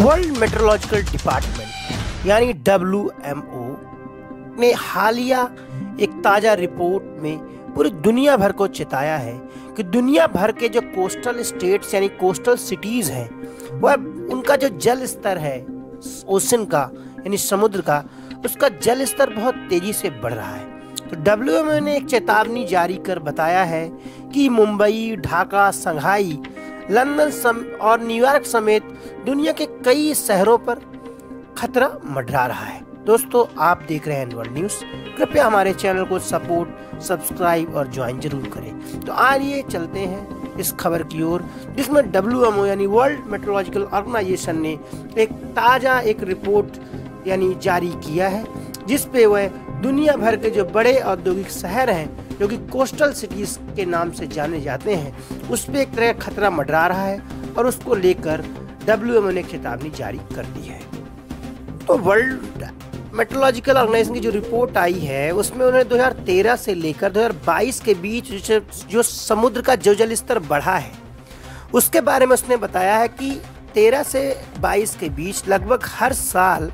World meteorological department यानी WMO ने हालिया एक ताज़ा रिपोर्ट में पूरी दुनिया भर को चेताया है कि दुनिया भर के जो कोस्टल स्टेट्स यानी कोस्टल सिटीज़ हैं वह उनका जो जल स्तर है ओशन का यानी समुद्र का, उसका जल स्तर बहुत तेज़ी से बढ़ रहा है। तो WMO ने एक चेतावनी जारी कर बताया है कि मुंबई, ढाका, शंघाई, लंदन और न्यूयॉर्क समेत दुनिया के कई शहरों पर खतरा मंडरा रहा है। दोस्तों, आप देख रहे हैं एनवर्ल्ड न्यूज़। कृपया हमारे चैनल को सपोर्ट, सब्सक्राइब और ज्वाइन जरूर करें। तो आइए चलते हैं इस खबर की ओर, जिसमें WMO यानी वर्ल्ड मेट्रोलॉजिकल ऑर्गेनाइजेशन ने एक ताज़ा रिपोर्ट यानी जारी किया है, जिस पे वह दुनिया भर के जो बड़े औद्योगिक शहर हैं जो कि कोस्टल सिटीज़ के नाम से जाने जाते हैं, उस पर एक तरह का खतरा मंडरा रहा है और उसको लेकर WMO ने चेतावनी जारी कर दी है। तो वर्ल्ड मेट्रोलॉजिकल ऑर्गेनाइजेशन की जो रिपोर्ट आई है उसमें उन्होंने 2013 से लेकर 2022 के बीच जो समुद्र का जो जल स्तर बढ़ा है उसके बारे में उसने बताया है कि 13 से 22 के बीच लगभग हर साल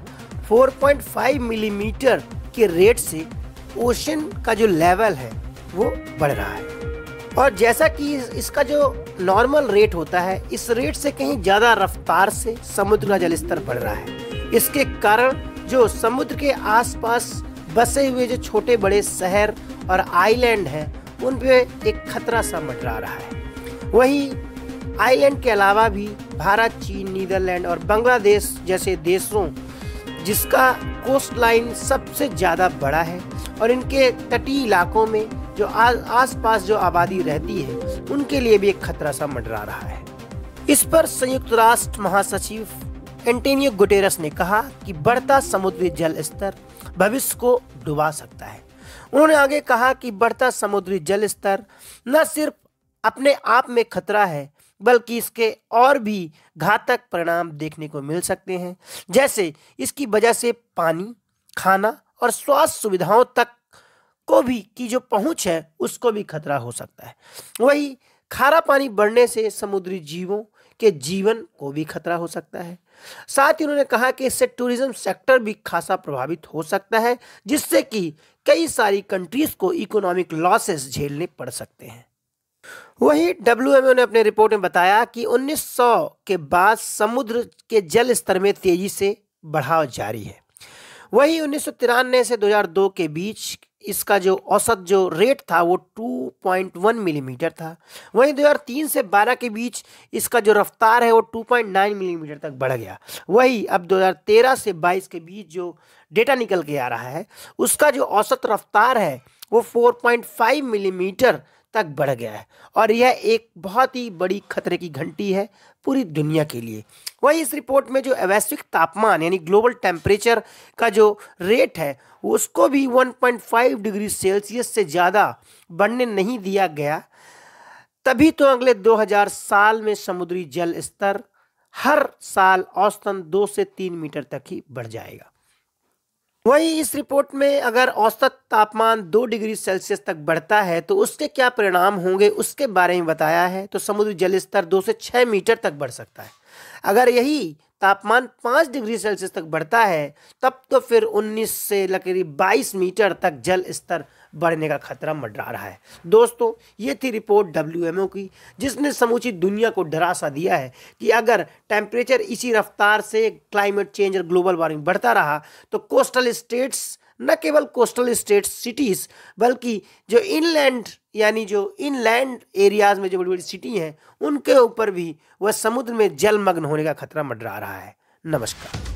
4.5 मिलीमीटर के रेट से ओशन का जो लेवल है वो बढ़ रहा है। और जैसा कि इसका जो नॉर्मल रेट होता है, इस रेट से कहीं ज़्यादा रफ्तार से समुद्र का जल स्तर बढ़ रहा है। इसके कारण जो समुद्र के आसपास बसे हुए जो छोटे बड़े शहर और आइलैंड हैं उन पे एक खतरा सा मंडरा रहा है। वहीं आइलैंड के अलावा भी भारत, चीन, नीदरलैंड और बांग्लादेश जैसे देशों जिसका कोस्ट लाइन सबसे ज़्यादा बड़ा है और इनके तटीय इलाकों में जो आसपास जो आबादी रहती है उनके लिए भी एक खतरा सा मंडरा रहा है। इस पर संयुक्त राष्ट्र महासचिव एंटोनियो गुटेरेस ने कहा कि बढ़ता समुद्री जल स्तर भविष्य को डुबा सकता है। उन्होंने आगे कहा कि बढ़ता समुद्री जल स्तर न सिर्फ अपने आप में खतरा है बल्कि इसके और भी घातक परिणाम देखने को मिल सकते हैं, जैसे इसकी वजह से पानी, खाना और स्वास्थ्य सुविधाओं तक को भी की जो पहुंच है उसको भी खतरा हो सकता है। वही खारा पानी बढ़ने से समुद्री जीवों के जीवन को भी खतरा हो सकता है। साथ ही उन्होंने कहा कि इससे टूरिज्म सेक्टर भी खासा प्रभावित हो सकता है, जिससे कि कई सारी कंट्रीज को इकोनॉमिक लॉसेस झेलने पड़ सकते हैं। वहीं WMO ने अपने रिपोर्ट में बताया कि 1900 के बाद समुद्र के जल स्तर में तेजी से बढ़ाव जारी है। वहीं 1993 से 2002 के बीच इसका जो औसत जो रेट था वो 2.1 मिलीमीटर था। वहीं 2003 से 12 के बीच इसका जो रफ्तार है वो 2.9 मिलीमीटर तक बढ़ गया। वही अब 2013 से 22 के बीच जो डेटा निकल के आ रहा है उसका जो औसत रफ्तार है वो 4.5 मिलीमीटर तक बढ़ गया है और यह एक बहुत ही बड़ी खतरे की घंटी है पूरी दुनिया के लिए। वहीं इस रिपोर्ट में जो वैश्विक तापमान यानी ग्लोबल टेम्परेचर का जो रेट है उसको भी 1.5 डिग्री सेल्सियस से ज़्यादा बढ़ने नहीं दिया गया। तभी तो अगले 2000 साल में समुद्री जल स्तर हर साल औसतन 2 से 3 मीटर तक ही बढ़ जाएगा। वहीं इस रिपोर्ट में अगर औसत तापमान 2 डिग्री सेल्सियस तक बढ़ता है तो उसके क्या परिणाम होंगे उसके बारे में बताया है। तो समुद्री जल स्तर 2 से 6 मीटर तक बढ़ सकता है। अगर यही तापमान 5 डिग्री सेल्सियस तक बढ़ता है तब तो फिर 19 से करीब 22 मीटर तक जल स्तर बढ़ने का खतरा मंडरा रहा है। दोस्तों, ये थी रिपोर्ट WMO की, जिसने समूची दुनिया को डरा सा दिया है कि अगर टेम्परेचर इसी रफ्तार से क्लाइमेट चेंज और ग्लोबल वार्मिंग बढ़ता रहा तो कोस्टल स्टेट्स, न केवल कोस्टल स्टेट्स सिटीज़ बल्कि जो इनलैंड एरियाज़ में जो बड़ी बड़ी सिटी हैं उनके ऊपर भी वह समुद्र में जलमग्न होने का खतरा मंडरा रहा है। नमस्कार।